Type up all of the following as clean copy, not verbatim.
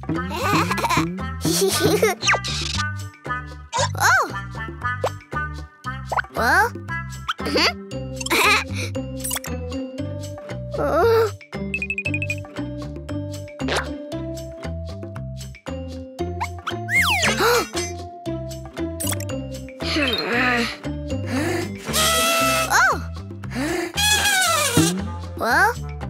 Oh. Oh. Oh. Well.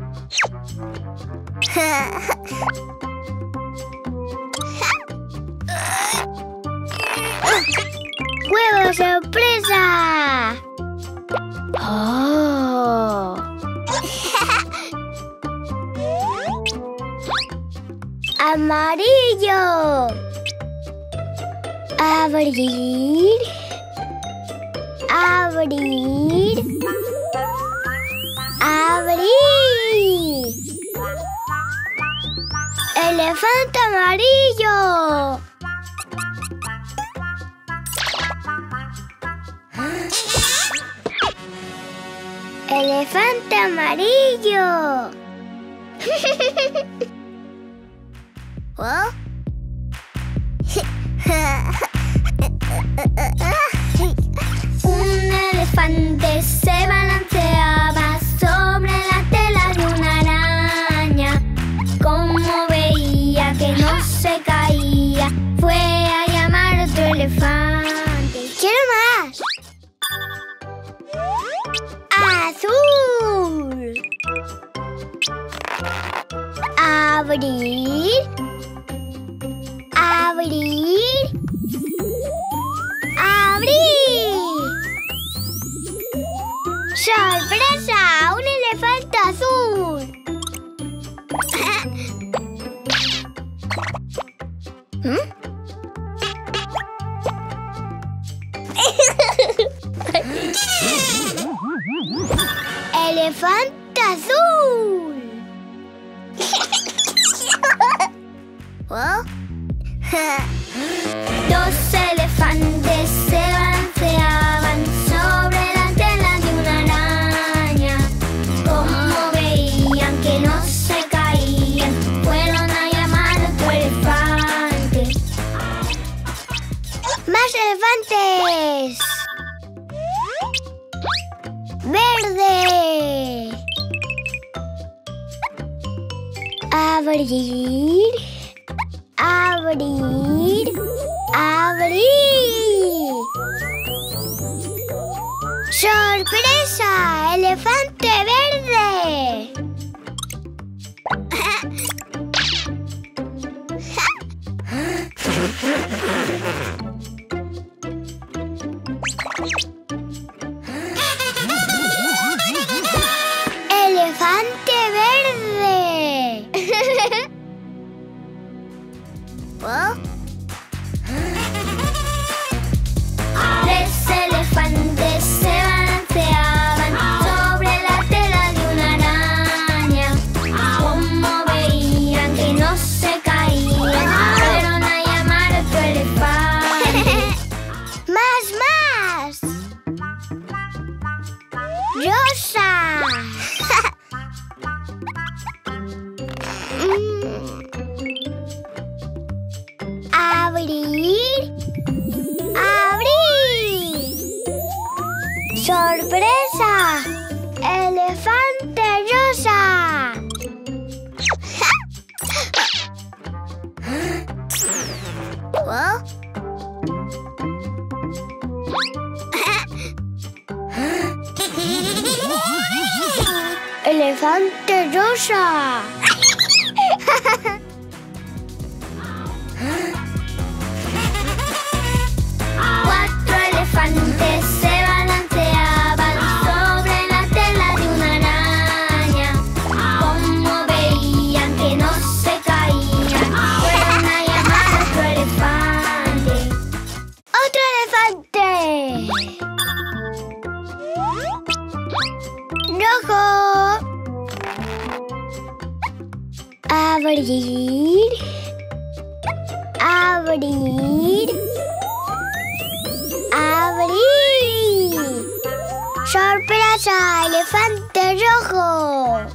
¡Huevo sorpresa! ¡Oh! ¡Amarillo! Abrir. Abrir. Abrir. Elefante amarillo. Elefante amarillo. ¿Oh? Un elefante se balanceaba sobre la tela de una araña. Como veía que no se caía, fue a llamar a otro elefante. ¡Quiero más! ¡Azul! Abrir. Abrir. ¡Abrir! ¡Sorpresa! ¡Un elefante azul! ¡Elefante azul! ¿Oh? Dos elefantes se balanceaban sobre la tela de una araña. Como veían que no se caían, fueron a llamar a otro elefante. ¡Más elefantes! ¡Verde! Abrir. Abrir. Abrir. ¡Sorpresa! ¡Elefante verde! ¡Elefante verde! ¿Oh? Tres elefantes se balanceaban sobre la tela de una araña. Como veían que no se caían, fueron a llamar a otro elefante. ¡Más! ¡Rosa! Abrir. Abrir. ¡Sorpresa! ¡Elefante rosa! ¿Oh? ¡Elefante rosa! Cuatro elefantes se balanceaban sobre la tela de una araña. Como veían que no se caían, fueron a llamar a otro elefante. ¡Otro elefante! ¡Rojo! Abrir. Abrir. Abrir. ¡Sorpresa! ¡Elefante rojo!